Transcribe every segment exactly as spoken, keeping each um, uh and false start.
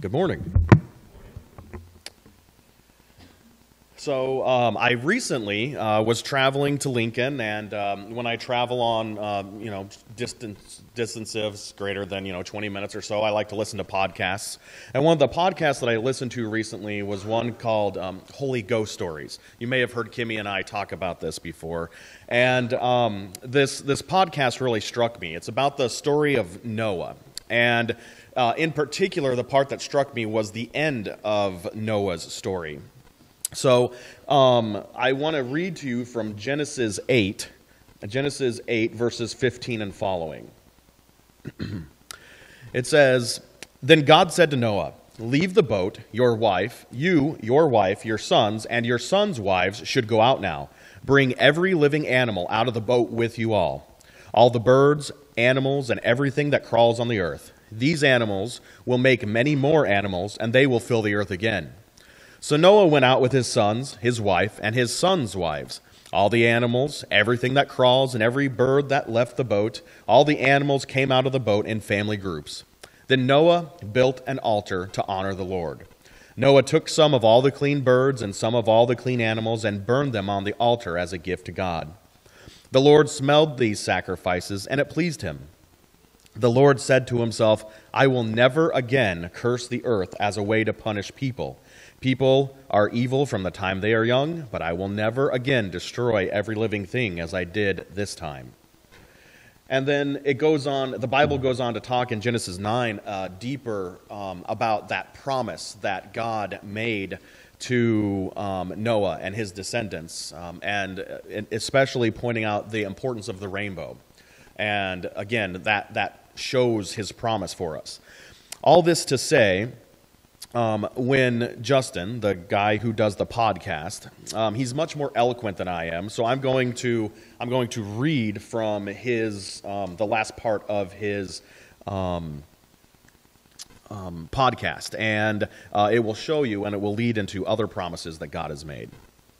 Good morning. So um, I recently uh, was traveling to Lincoln, and um, when I travel on, um, you know, distance distances greater than, you know, twenty minutes or so, I like to listen to podcasts. And one of the podcasts that I listened to recently was one called um, Holy Ghost Stories. You may have heard Kimmy and I talk about this before. And um, this, this podcast really struck me. It's about the story of Noah. And uh, in particular, the part that struck me was the end of Noah's story. So um, I want to read to you from Genesis eight, Genesis eight, verses fifteen and following. It says, "Then God said to Noah, 'Leave the boat, your wife, you, your wife, your sons, and your sons' wives should go out now. Bring every living animal out of the boat with you all, all the birds, animals, and everything that crawls on the earth. These animals will make many more animals, and they will fill the earth again.' So Noah went out with his sons, his wife, and his sons' wives, all the animals, everything that crawls, and every bird that left the boat. All the animals came out of the boat in family groups. Then Noah built an altar to honor the Lord. Noah took some of all the clean birds and some of all the clean animals and burned them on the altar as a gift to God. The Lord smelled these sacrifices, and it pleased him. The Lord said to himself, 'I will never again curse the earth as a way to punish people. People are evil from the time they are young, but I will never again destroy every living thing as I did this time.'" And then it goes on, the Bible goes on to talk in Genesis nine uh, deeper um, about that promise that God made to um, Noah and his descendants, um, and especially pointing out the importance of the rainbow. And again, that, that shows his promise for us. All this to say, Um, when Justin, the guy who does the podcast, um, he's much more eloquent than I am, so I'm going to I'm going to read from his um, the last part of his um, um, podcast, and uh, it will show you, and it will lead into other promises that God has made.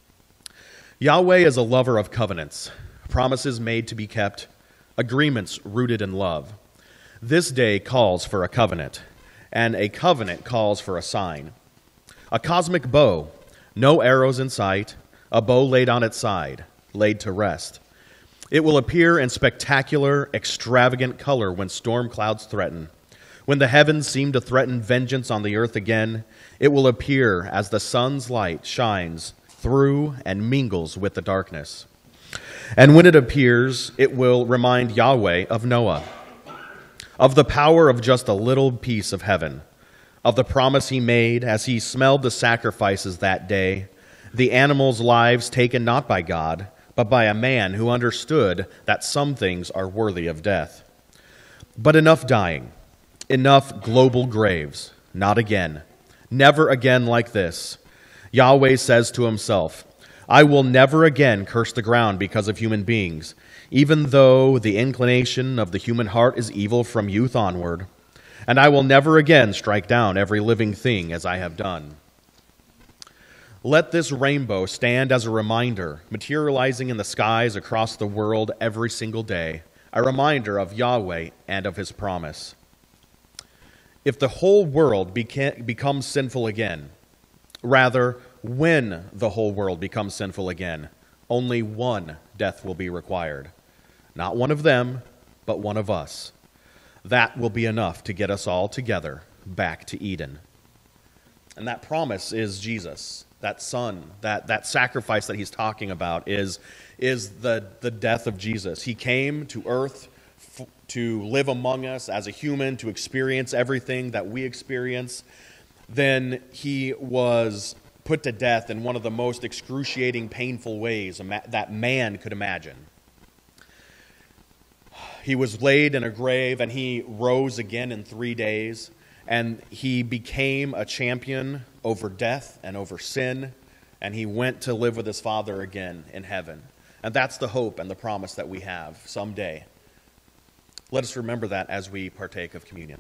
Yahweh is a lover of covenants, promises made to be kept, agreements rooted in love. This day calls for a covenant, and a covenant calls for a sign. A cosmic bow, no arrows in sight, a bow laid on its side, laid to rest. It will appear in spectacular, extravagant color when storm clouds threaten. When the heavens seem to threaten vengeance on the earth again, it will appear as the sun's light shines through and mingles with the darkness. And when it appears, it will remind Yahweh of Noah, of the power of just a little piece of heaven, of the promise he made as he smelled the sacrifices that day, the animals' lives taken not by God, but by a man who understood that some things are worthy of death. But enough dying, enough global graves, not again, never again like this. Yahweh says to himself, "I will never again curse the ground because of human beings, even though the inclination of the human heart is evil from youth onward. And I will never again strike down every living thing as I have done." Let this rainbow stand as a reminder, materializing in the skies across the world every single day, a reminder of Yahweh and of his promise. If the whole world beca- becomes sinful again, rather, when the whole world becomes sinful again, only one death will be required. Not one of them, but one of us. That will be enough to get us all together back to Eden. And that promise is Jesus, that son, that, that sacrifice that he's talking about is, is the, the death of Jesus. He came to earth f- to live among us as a human, to experience everything that we experience. Then he was put to death in one of the most excruciating, painful ways that man could imagine. He was laid in a grave, and he rose again in three days, and he became a champion over death and over sin, and he went to live with his Father again in heaven. And that's the hope and the promise that we have someday. Let us remember that as we partake of communion.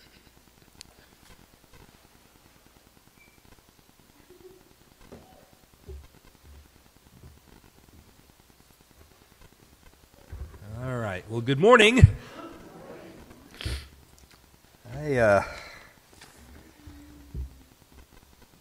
All right. Well, good morning. I uh,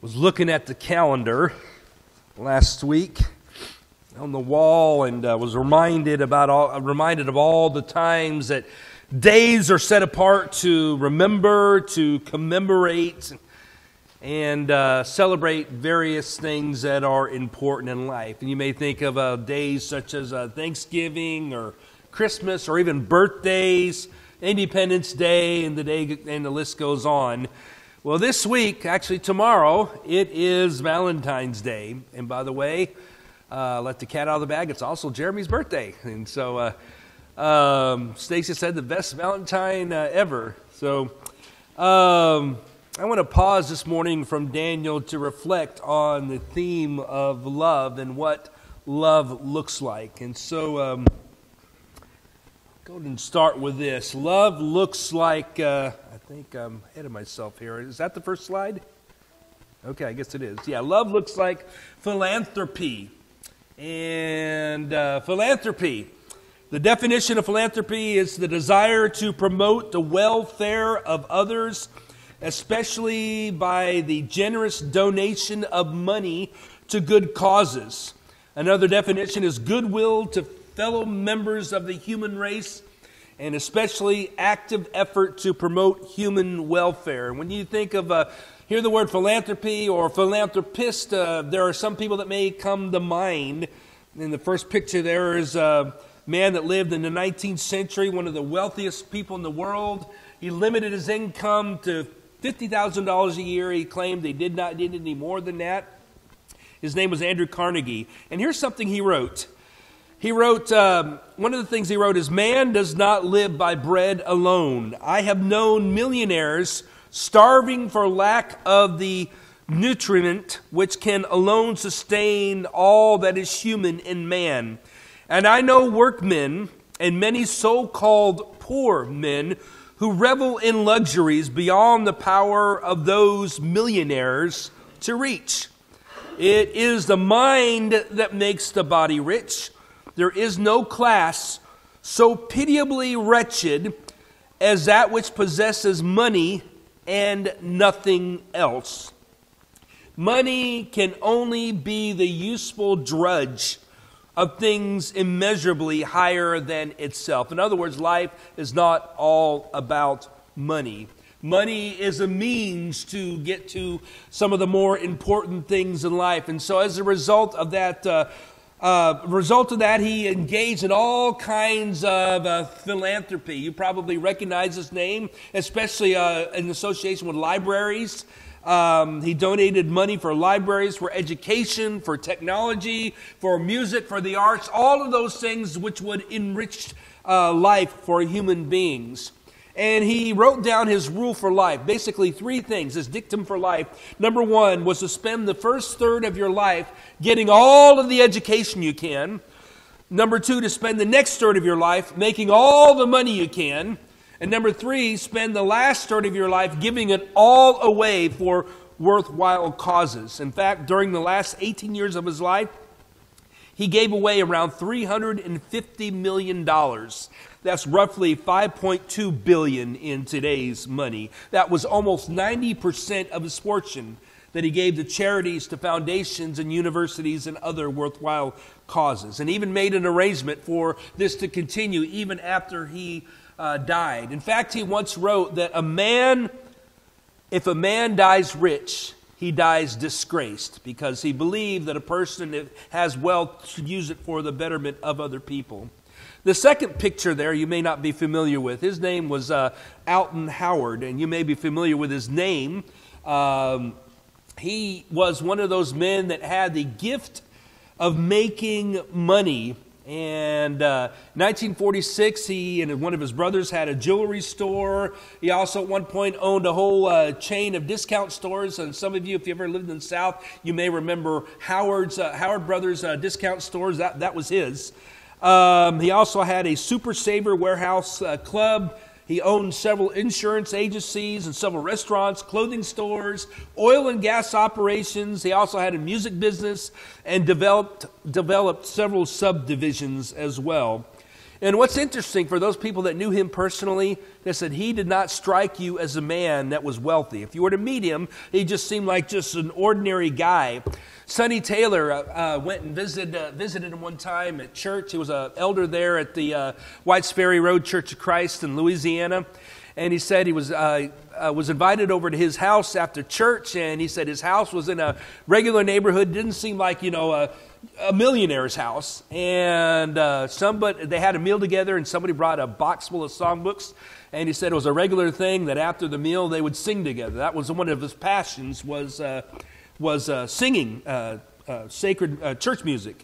was looking at the calendar last week on the wall and uh, was reminded about all, reminded of all the times that days are set apart to remember, to commemorate, and uh, celebrate various things that are important in life. And you may think of uh, days such as uh, Thanksgiving or Christmas or even birthdays, Independence Day, and the day and the list goes on. Well, this week, actually tomorrow, it is Valentine's Day. And by the way, uh, let the cat out of the bag, it's also Jeremy's birthday. And so uh, um, Stacy said the best Valentine uh, ever. So um, I want to pause this morning from Daniel to reflect on the theme of love and what love looks like. And so um, go ahead and start with this. Love looks like... Uh, I think I'm ahead of myself here. Is that the first slide? Okay, I guess it is. Yeah, love looks like philanthropy. And uh, philanthropy, the definition of philanthropy is the desire to promote the welfare of others, especially by the generous donation of money to good causes. Another definition is goodwill to fellow members of the human race, and especially active effort to promote human welfare. And when you think of, uh, hear the word philanthropy or philanthropist, uh, there are some people that may come to mind. In the first picture there is a man that lived in the nineteenth century, one of the wealthiest people in the world. He limited his income to fifty thousand dollars a year. He claimed he did not need any more than that. His name was Andrew Carnegie. And here's something he wrote. He wrote, um, one of the things he wrote is, "Man does not live by bread alone. I have known millionaires starving for lack of the nutriment which can alone sustain all that is human in man. And I know workmen and many so-called poor men who revel in luxuries beyond the power of those millionaires to reach. It is the mind that makes the body rich. There is no class so pitiably wretched as that which possesses money and nothing else. Money can only be the useful drudge of things immeasurably higher than itself." In other words, life is not all about money. Money is a means to get to some of the more important things in life. And so as a result of that uh, Uh, result of that, he engaged in all kinds of uh, philanthropy. You probably recognize his name, especially uh, in association with libraries. Um, he donated money for libraries, for education, for technology, for music, for the arts, all of those things which would enrich uh, life for human beings. And he wrote down his rule for life, basically three things, his dictum for life. Number one was to spend the first third of your life getting all of the education you can. Number two, to spend the next third of your life making all the money you can. And number three, spend the last third of your life giving it all away for worthwhile causes. In fact, during the last eighteen years of his life, he gave away around three hundred fifty million dollars. That's roughly five point two billion dollars in today's money. That was almost ninety percent of his fortune that he gave to charities, to foundations and universities and other worthwhile causes. And even made an arrangement for this to continue even after he uh, died. In fact, he once wrote that a man, if a man dies rich, he dies disgraced, because he believed that a person that has wealth should use it for the betterment of other people. The second picture there you may not be familiar with. His name was uh, Alton Howard, and you may be familiar with his name. Um, he was one of those men that had the gift of making money. And uh, nineteen forty-six, he and one of his brothers had a jewelry store. He also at one point owned a whole uh, chain of discount stores. And some of you, if you ever lived in the South, you may remember Howard's uh, Howard Brothers uh, discount stores. That, that was his. Um, he also had a Super Saver warehouse uh, club. He owned several insurance agencies and several restaurants, clothing stores, oil and gas operations. He also had a music business and developed developed several subdivisions as well. And what's interesting for those people that knew him personally, they said he did not strike you as a man that was wealthy. If you were to meet him, he just seemed like just an ordinary guy. Sonny Taylor uh, uh, went and visited uh, visited him one time at church. He was an elder there at the uh, Whites Ferry Road Church of Christ in Louisiana. And he said he was uh, uh, was invited over to his house after church, and he said his house was in a regular neighborhood. It didn't seem like, you know, a, a millionaire's house. And uh, somebody they had a meal together, and somebody brought a box full of songbooks. And he said it was a regular thing that after the meal they would sing together. That was one of his passions, was uh, was uh, singing uh, uh, sacred uh, church music.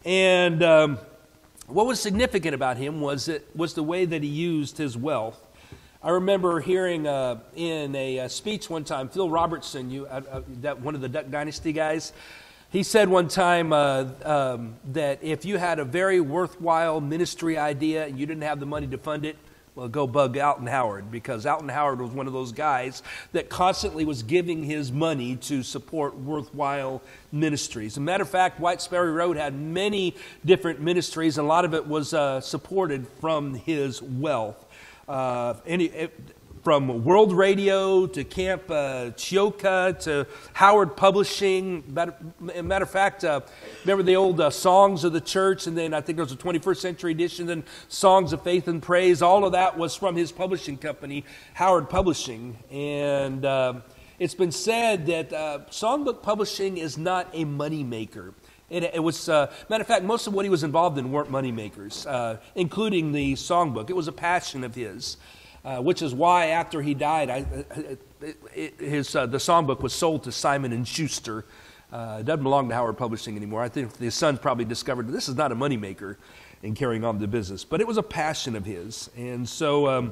And um, what was significant about him was it was the way that he used his wealth. I remember hearing uh, in a, a speech one time, Phil Robertson, you, uh, uh, that one of the Duck Dynasty guys, he said one time uh, um, that if you had a very worthwhile ministry idea and you didn't have the money to fund it, well, go bug Alton Howard, because Alton Howard was one of those guys that constantly was giving his money to support worthwhile ministries. As a matter of fact, Whites Ferry Road had many different ministries, and a lot of it was uh, supported from his wealth. Uh, any, it, from World Radio to Camp uh, Chioka to Howard Publishing. Matter, matter of fact, uh, remember the old uh, Songs of the Church, and then I think there was a twenty-first century edition, then Songs of Faith and Praise. All of that was from his publishing company, Howard Publishing. And uh, it's been said that uh, songbook publishing is not a money maker. It, it was, uh, matter of fact, most of what he was involved in weren't money makers, uh, including the songbook. It was a passion of his, uh, which is why after he died, I, it, it, his uh, the songbook was sold to Simon and Schuster. Uh, it doesn't belong to Howard Publishing anymore. I think his sons probably discovered that this is not a money maker in carrying on the business, but it was a passion of his. And so, um,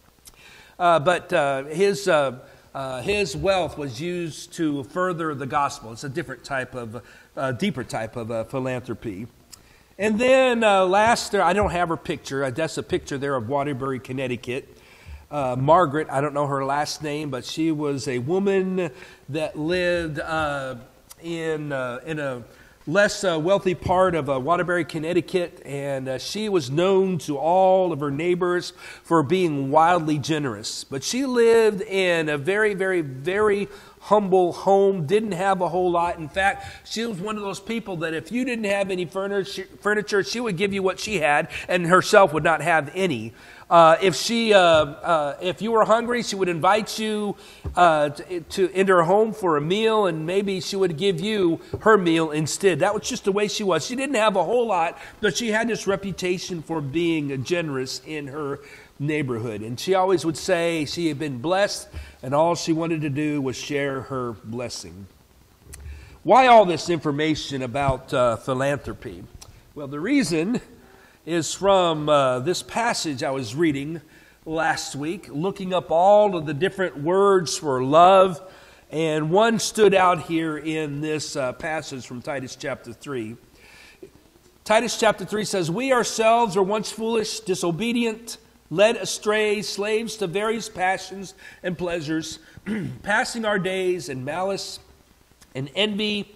uh, but uh, his. Uh, Uh, his wealth was used to further the gospel. It's a different type of, uh, deeper type of uh, philanthropy. And then uh, last, I don't have her picture. That's a picture there of Waterbury, Connecticut. Uh, Margaret, I don't know her last name, but she was a woman that lived uh, in uh, in a less uh, wealthy part of uh, Waterbury, Connecticut, and uh, she was known to all of her neighbors for being wildly generous. But she lived in a very, very, very humble home, didn't have a whole lot. In fact, she was one of those people that if you didn't have any furniture, furniture she would give you what she had, and herself would not have any. Uh, if she, uh, uh, if you were hungry, she would invite you uh, to, to into her home for a meal, and maybe she would give you her meal instead. That was just the way she was. She didn't have a whole lot, but she had this reputation for being generous in her neighborhood. And she always would say she had been blessed, and all she wanted to do was share her blessing. Why all this information about uh, philanthropy? Well, the reason is from uh, this passage I was reading last week, looking up all of the different words for love, and one stood out here in this uh, passage from Titus chapter three. Titus chapter three says, "We ourselves were once foolish, disobedient, led astray, slaves to various passions and pleasures, passing our days in malice and envy,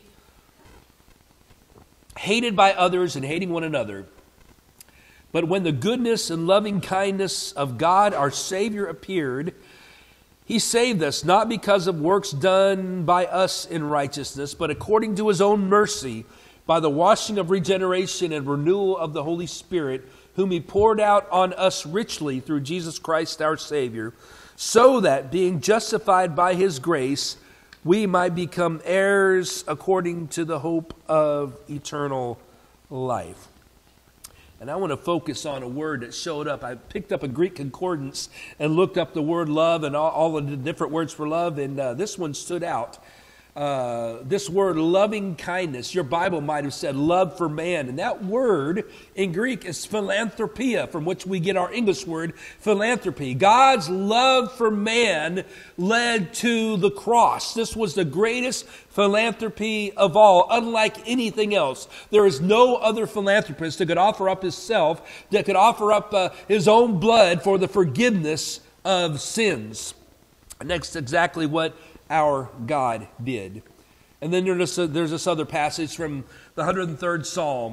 hated by others and hating one another. But when the goodness and loving kindness of God our Savior appeared, He saved us, not because of works done by us in righteousness, but according to His own mercy, by the washing of regeneration and renewal of the Holy Spirit, whom He poured out on us richly through Jesus Christ our Savior, so that, being justified by His grace, we might become heirs according to the hope of eternal life." And I want to focus on a word that showed up. I picked up a Greek concordance and looked up the word love and all, all of the different words for love, and uh, this one stood out. Uh, this word loving kindness. Your Bible might have said love for man. And that word in Greek is philanthropia, from which we get our English word philanthropy. God's love for man led to the cross. This was the greatest philanthropy of all, unlike anything else. There is no other philanthropist that could offer up himself, that could offer up uh, his own blood for the forgiveness of sins. And that's exactly what our God did. And then there's, a, there's this other passage from the one hundred third Psalm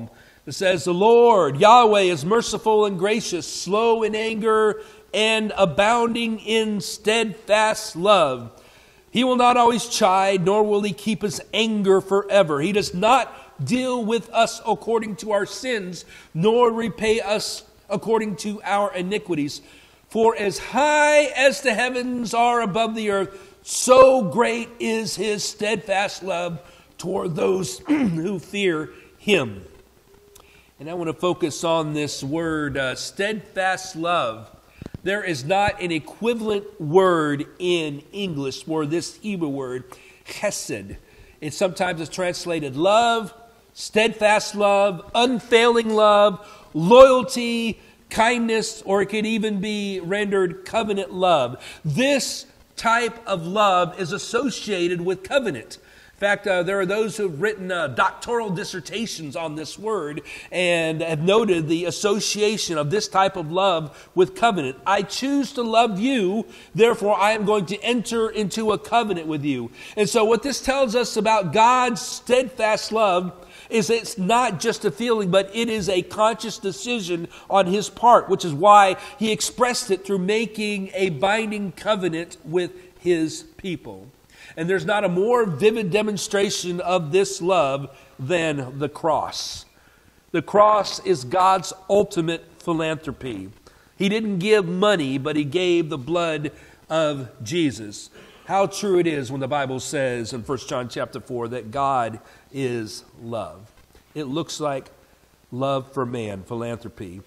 It says, the Lord, Yahweh, is merciful and gracious, slow in anger, and abounding in steadfast love. He will not always chide, nor will he keep his anger forever. He does not deal with us according to our sins, nor repay us according to our iniquities. For as high as the heavens are above the earth, so great is his steadfast love toward those who fear him. And I want to focus on this word, uh, steadfast love. There is not an equivalent word in English for this Hebrew word, chesed. It sometimes is translated love, steadfast love, unfailing love, loyalty, kindness, or it could even be rendered covenant love. This type of love is associated with covenant. In fact, uh, there are those who have written uh, doctoral dissertations on this word and have noted the association of this type of love with covenant. I choose to love you, therefore I am going to enter into a covenant with you. And so what this tells us about God's steadfast love is it's not just a feeling, but it is a conscious decision on his part, which is why he expressed it through making a binding covenant with his people. And there's not a more vivid demonstration of this love than the cross. The cross is God's ultimate philanthropy. He didn't give money, but he gave the blood of Jesus. How true it is when the Bible says in First John chapter four that God is love. It looks like love for man, philanthropy.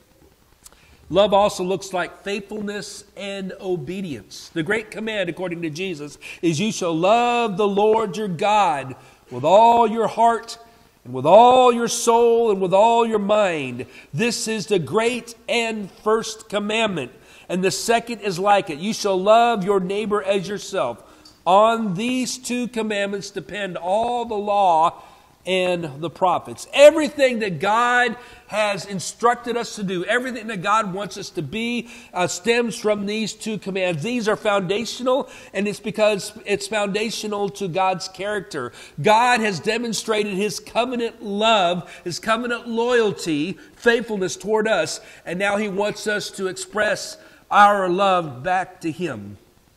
Love also looks like faithfulness and obedience. The great command, according to Jesus, is you shall love the Lord your God with all your heart and with all your soul and with all your mind. This is the great and first commandment. And the second is like it. You shall love your neighbor as yourself. On these two commandments depend all the law and the prophets. Everything that God has instructed us to do, everything that God wants us to be, uh, stems from these two commands. These are foundational, and it's because it's foundational to God's character. God has demonstrated his covenant love, his covenant loyalty, faithfulness toward us, and now he wants us to express our love back to him.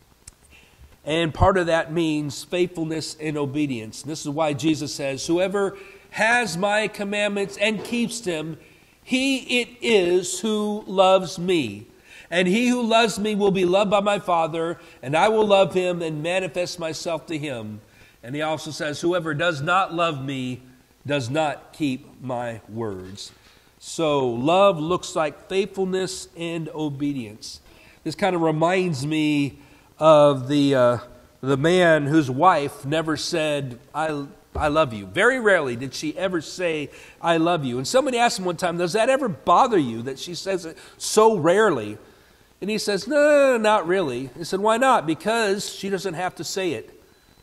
And part of that means faithfulness and obedience. And this is why Jesus says, whoever has my commandments and keeps them, he it is who loves me. And he who loves me will be loved by my Father, and I will love him and manifest myself to him. And he also says, whoever does not love me does not keep my words. So love looks like faithfulness and obedience. This kind of reminds me of the uh, the man whose wife never said, I, I love you. Very rarely did she ever say, I love you. And somebody asked him one time, does that ever bother you that she says it so rarely? And he says, no, not really. He said, why not? Because she doesn't have to say it.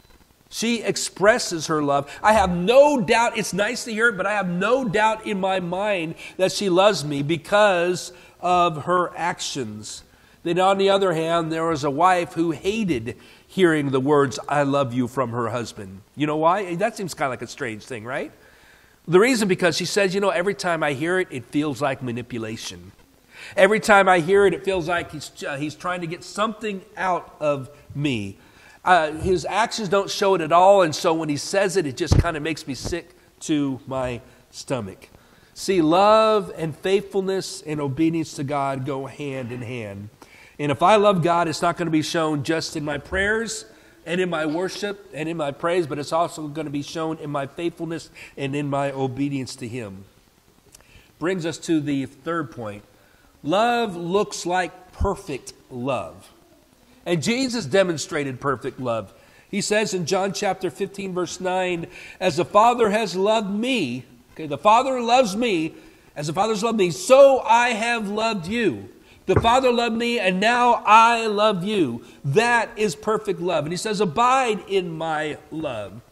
She expresses her love. I have no doubt, it's nice to hear it, but I have no doubt in my mind that she loves me because of her actions. Then on the other hand, there was a wife who hated hearing the words, I love you from her husband. You know why? That seems kind of like a strange thing, right? The reason because she says, you know, every time I hear it, it feels like manipulation. Every time I hear it, it feels like he's, uh, he's trying to get something out of me. Uh, his actions don't show it at all, and so when he says it, it just kind of makes me sick to my stomach. See, love and faithfulness and obedience to God go hand in hand. And if I love God, it's not going to be shown just in my prayers and in my worship and in my praise, but it's also going to be shown in my faithfulness and in my obedience to him. Brings us to the third point. Love looks like perfect love. And Jesus demonstrated perfect love. He says in John chapter fifteen, verse nine, as the Father has loved me, okay, the Father loves me, as the Father has loved me, so I have loved you. The Father loved me, and now I love you. That is perfect love. And he says, abide in my love.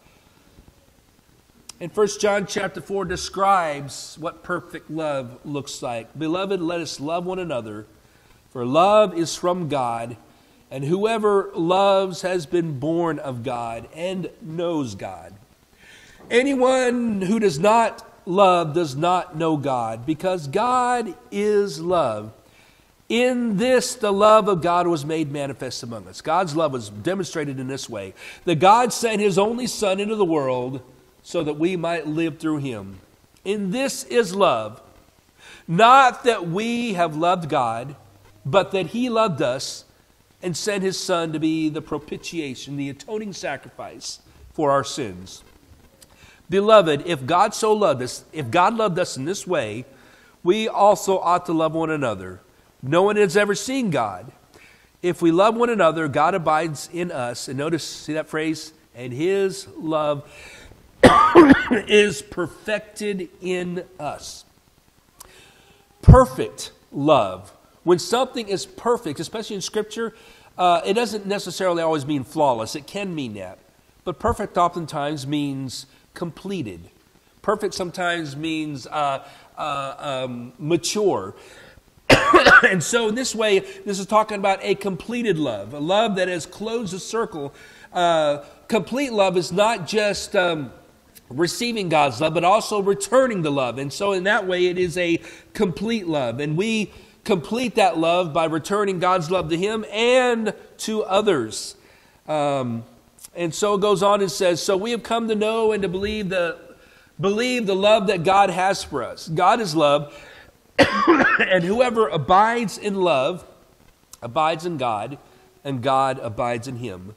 And First John chapter four describes what perfect love looks like. Beloved, let us love one another, for love is from God, and whoever loves has been born of God and knows God. Anyone who does not love does not know God, because God is love. In this, the love of God was made manifest among us. God's love was demonstrated in this way, that God sent his only Son into the world so that we might live through him. In this is love, not that we have loved God, but that he loved us and sent his Son to be the propitiation, the atoning sacrifice for our sins. Beloved, if God so loved us, if God loved us in this way, we also ought to love one another. No one has ever seen God. If we love one another, God abides in us. And notice, see that phrase? And his love is perfected in us. Perfect love. When something is perfect, especially in Scripture, uh, it doesn't necessarily always mean flawless. It can mean that. But perfect oftentimes means completed. Perfect sometimes means uh, uh, um, mature. And so in this way, this is talking about a completed love, a love that has closed the circle. Uh, complete love is not just um, receiving God's love, but also returning the love. And so in that way, it is a complete love. And we complete that love by returning God's love to him and to others. Um, and so it goes on and says, so we have come to know and to believe the, believe the love that God has for us. God is love. And whoever abides in love abides in God, and God abides in him.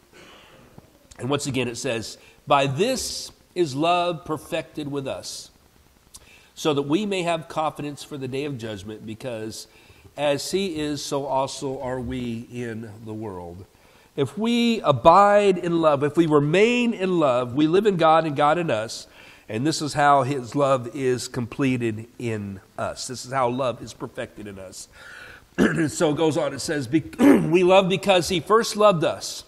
And once again it says, by this is love perfected with us, so that we may have confidence for the day of judgment, because as he is, so also are we in the world. If we abide in love, if we remain in love, we live in God and God in us. And this is how his love is completed in us. This is how love is perfected in us. So it goes on, it says, we love because he first loved us.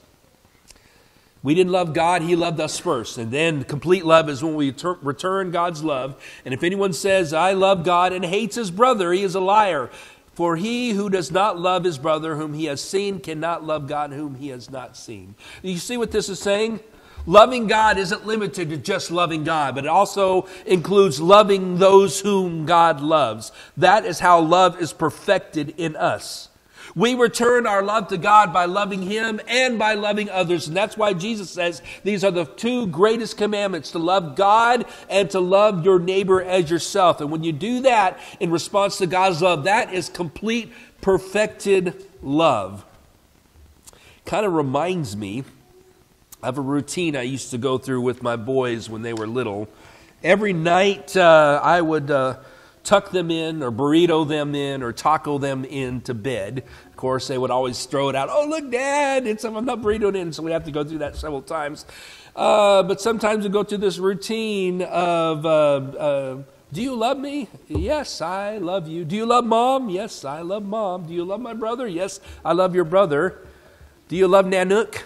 We didn't love God, he loved us first. And then complete love is when we ter- return God's love. And if anyone says, I love God, and hates his brother, he is a liar. For he who does not love his brother whom he has seen cannot love God whom he has not seen. You see what this is saying? Loving God isn't limited to just loving God, but it also includes loving those whom God loves. That is how love is perfected in us. We return our love to God by loving him and by loving others. And that's why Jesus says these are the two greatest commandments, to love God and to love your neighbor as yourself. And when you do that in response to God's love, that is complete, perfected love. Kind of reminds me of a routine I used to go through with my boys when they were little. Every night uh, I would uh, tuck them in or burrito them in or taco them into bed. Of course, they would always throw it out. Oh, look, Dad, it's, I'm not burritoed in. So we have to go through that several times. Uh, but sometimes we go through this routine of, uh, uh, do you love me? Yes, I love you. Do you love Mom? Yes, I love Mom. Do you love my brother? Yes, I love your brother. Do you love Nanook?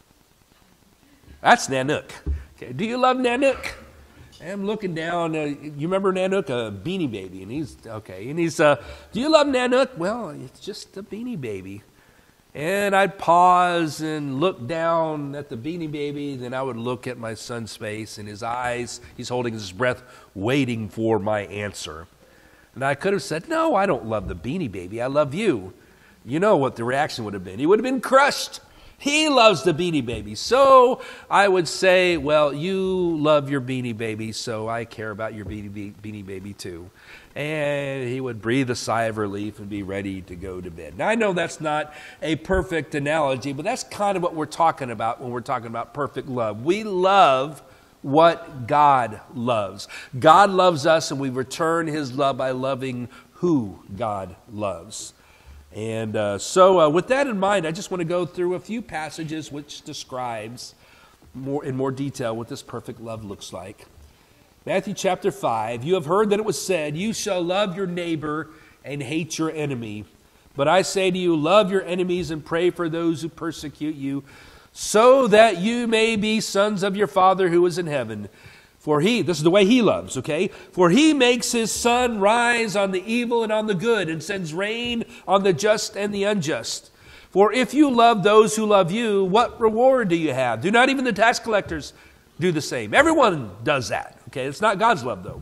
That's Nanook. Okay. Do you love Nanook? I'm looking down. Uh, you remember Nanook, a Beanie Baby, and he's okay. And he's, uh, do you love Nanook? Well, it's just a Beanie Baby. And I'd pause and look down at the Beanie Baby. Then I would look at my son's face and his eyes. He's holding his breath, waiting for my answer. And I could have said, no, I don't love the Beanie Baby. I love you. You know what the reaction would have been. He would have been crushed. He loves the Beanie Baby. So I would say, well, you love your Beanie Baby, so I care about your Beanie, beanie Baby too. And he would breathe a sigh of relief and be ready to go to bed. Now, I know that's not a perfect analogy, but that's kind of what we're talking about when we're talking about perfect love. We love what God loves. God loves us, and we return his love by loving who God loves. And uh, so uh, with that in mind, I just want to go through a few passages which describes more in more detail what this perfect love looks like. Matthew chapter five, you have heard that it was said, you shall love your neighbor and hate your enemy. But I say to you, love your enemies and pray for those who persecute you, so that you may be sons of your Father who is in heaven. For he, this is the way he loves, okay? For he makes his sun rise on the evil and on the good, and sends rain on the just and the unjust. For if you love those who love you, what reward do you have? Do not even the tax collectors do the same? Everyone does that, okay? It's not God's love, though.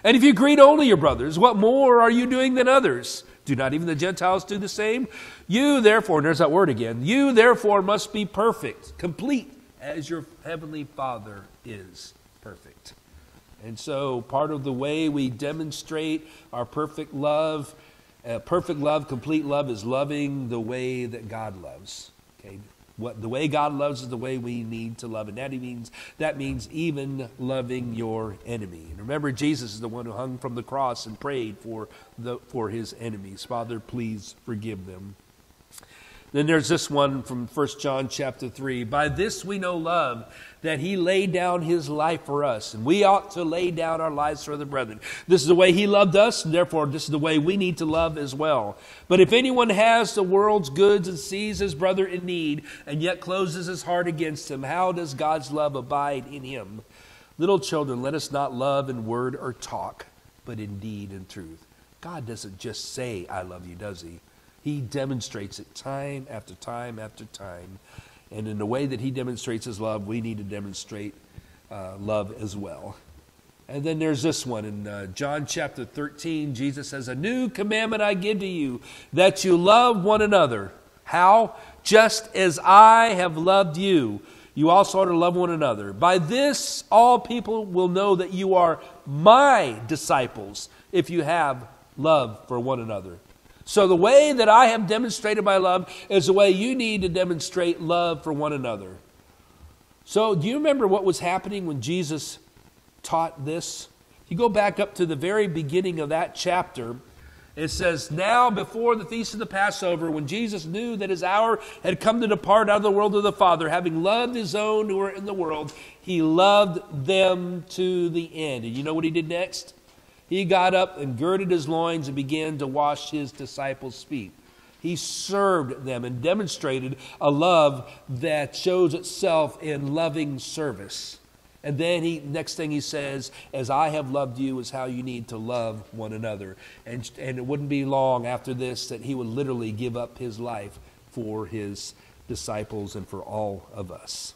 And if you greet only your brothers, what more are you doing than others? Do not even the Gentiles do the same? You therefore, and there's that word again, you therefore must be perfect, complete, as your heavenly Father is perfect. And so part of the way we demonstrate our perfect love, uh, perfect love, complete love, is loving the way that God loves. Okay, what the way God loves is the way we need to love, and that means that means even loving your enemy. And remember, Jesus is the one who hung from the cross and prayed for the for his enemies. Father, please forgive them. Then there's this one from First John chapter three. By this we know love, that he laid down his life for us, and we ought to lay down our lives for the brethren. This is the way he loved us, and therefore this is the way we need to love as well. But if anyone has the world's goods and sees his brother in need, and yet closes his heart against him, how does God's love abide in him? Little children, let us not love in word or talk, but in deed and truth. God doesn't just say, I love you, does he? He demonstrates it time after time after time. And in the way that he demonstrates his love, we need to demonstrate uh, love as well. And then there's this one in uh, John chapter thirteen. Jesus says, a new commandment I give to you, that you love one another. How? Just as I have loved you, you also are to love one another. By this, all people will know that you are my disciples, if you have love for one another. So the way that I have demonstrated my love is the way you need to demonstrate love for one another. So do you remember what was happening when Jesus taught this? You go back up to the very beginning of that chapter. It says, now before the feast of the Passover, when Jesus knew that his hour had come to depart out of the world of the Father, having loved his own who were in the world, he loved them to the end. And you know what he did next? He got up and girded his loins and began to wash his disciples' feet. He served them and demonstrated a love that shows itself in loving service. And then he, next thing he says, as I have loved you is how you need to love one another. And, and it wouldn't be long after this that he would literally give up his life for his disciples and for all of us.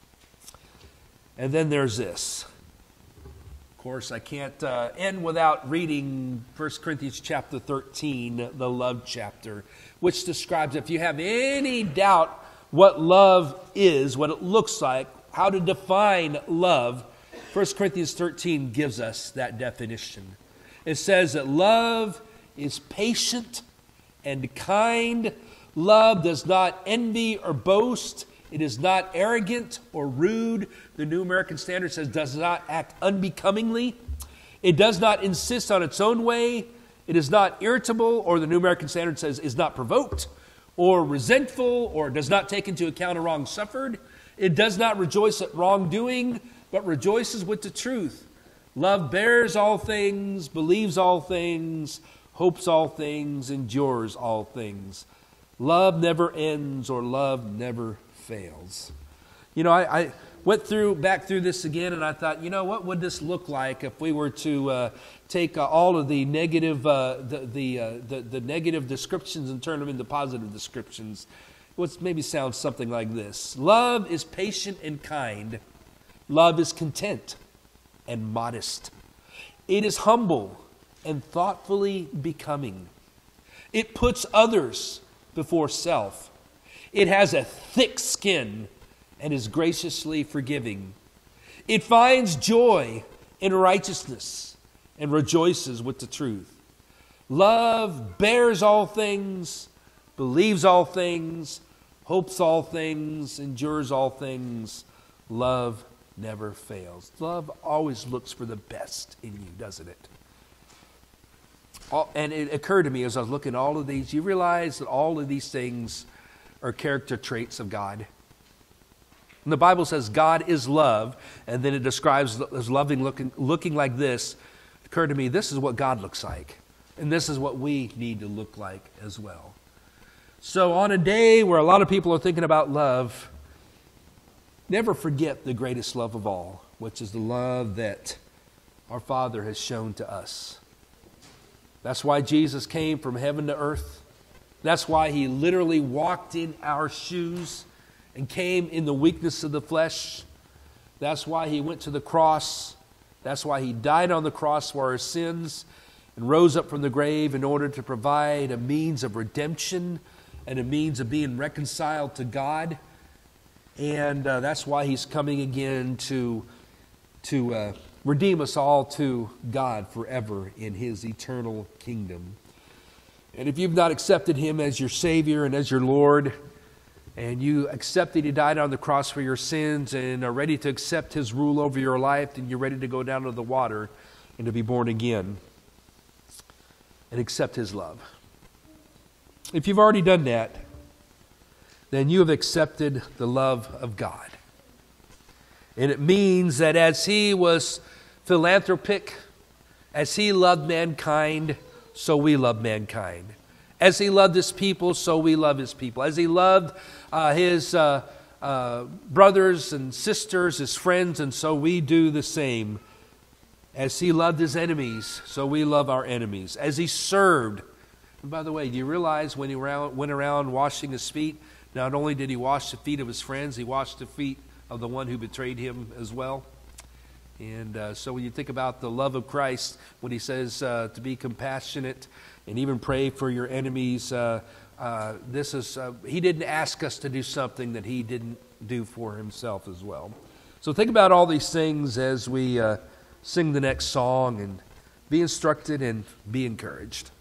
And then there's this. Of course, I can't uh, end without reading First Corinthians chapter thirteen, the love chapter, which describes, if you have any doubt what love is, what it looks like, how to define love, First Corinthians thirteen gives us that definition. It says that love is patient and kind. Love does not envy or boast. It is not arrogant or rude. The New American Standard says does not act unbecomingly. It does not insist on its own way. It is not irritable, or the New American Standard says is not provoked or resentful, or does not take into account a wrong suffered. It does not rejoice at wrongdoing, but rejoices with the truth. Love bears all things, believes all things, hopes all things, endures all things. Love never ends, or love never fails. You know, I, I went through back through this again, and I thought, you know, what would this look like if we were to uh, take uh, all of the negative, uh, the the, uh, the the negative descriptions and turn them into positive descriptions? What maybe sounds something like this: love is patient and kind. Love is content and modest. It is humble and thoughtfully becoming. It puts others before self. It has a thick skin and is graciously forgiving. It finds joy in righteousness and rejoices with the truth. Love bears all things, believes all things, hopes all things, endures all things. Love never fails. Love always looks for the best in you, doesn't it? And it occurred to me as I was looking at all of these, you realize that all of these things are character traits of God. And the Bible says God is love, and then it describes as loving looking, looking like this. It occurred to me, this is what God looks like. And this is what we need to look like as well. So on a day where a lot of people are thinking about love, never forget the greatest love of all, which is the love that our Father has shown to us. That's why Jesus came from heaven to earth. That's why he literally walked in our shoes and came in the weakness of the flesh. That's why he went to the cross That's why he died on the cross for our sins and rose up from the grave in order to provide a means of redemption and a means of being reconciled to God. And uh, that's why he's coming again to, to uh, redeem us all to God forever in his eternal kingdom. And if you've not accepted him as your Savior and as your Lord, and you accept that he died on the cross for your sins and are ready to accept his rule over your life, then you're ready to go down to the water and to be born again and accept his love. If you've already done that, then you have accepted the love of God. And it means that as he was philanthropic, as he loved mankind, so we love mankind. As he loved his people, so we love his people. As he loved uh, his uh, uh, brothers and sisters, his friends, and so we do the same. As he loved his enemies, so we love our enemies. As he served. And by the way, do you realize when he around, went around washing his feet, not only did he wash the feet of his friends, he washed the feet of the one who betrayed him as well? And uh, so when you think about the love of Christ, when he says uh, to be compassionate and even pray for your enemies, uh, uh, this is uh, he didn't ask us to do something that he didn't do for himself as well. So think about all these things as we uh, sing the next song, and be instructed and be encouraged.